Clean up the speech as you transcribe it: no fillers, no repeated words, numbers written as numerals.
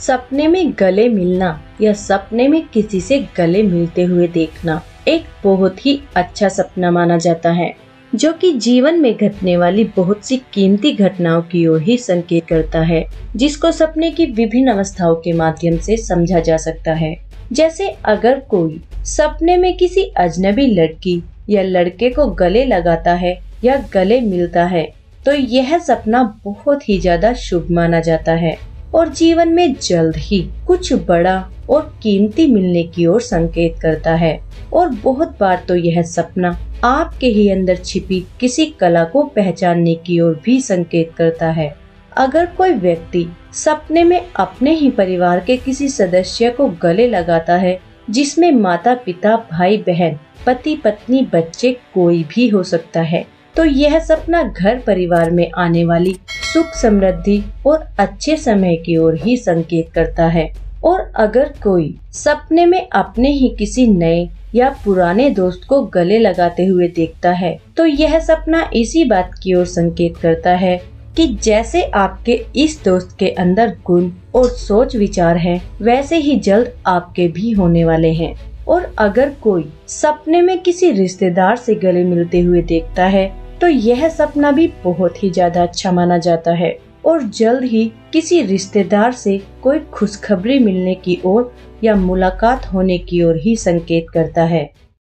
सपने में गले मिलना या सपने में किसी से गले मिलते हुए देखना एक बहुत ही अच्छा सपना माना जाता है, जो कि जीवन में घटने वाली बहुत सी कीमती घटनाओं की ओर ही संकेत करता है, जिसको सपने की विभिन्न अवस्थाओं के माध्यम से समझा जा सकता है। जैसे अगर कोई सपने में किसी अजनबी लड़की या लड़के को गले लगाता है या गले मिलता है, तो यह सपना बहुत ही ज्यादा शुभ माना जाता है और जीवन में जल्द ही कुछ बड़ा और कीमती मिलने की ओर संकेत करता है। और बहुत बार तो यह सपना आपके ही अंदर छिपी किसी कला को पहचानने की ओर भी संकेत करता है। अगर कोई व्यक्ति सपने में अपने ही परिवार के किसी सदस्य को गले लगाता है, जिसमें माता पिता भाई बहन पति पत्नी बच्चे कोई भी हो सकता है, तो यह सपना घर परिवार में आने वाली सुख समृद्धि और अच्छे समय की ओर ही संकेत करता है। और अगर कोई सपने में अपने ही किसी नए या पुराने दोस्त को गले लगाते हुए देखता है, तो यह सपना इसी बात की ओर संकेत करता है कि जैसे आपके इस दोस्त के अंदर गुण और सोच विचार हैं, वैसे ही जल्द आपके भी होने वाले हैं। और अगर कोई सपने में किसी रिश्तेदार से गले मिलते हुए देखता है, तो यह सपना भी बहुत ही ज्यादा अच्छा माना जाता है और जल्द ही किसी रिश्तेदार से कोई खुशखबरी मिलने की ओर या मुलाकात होने की ओर ही संकेत करता है।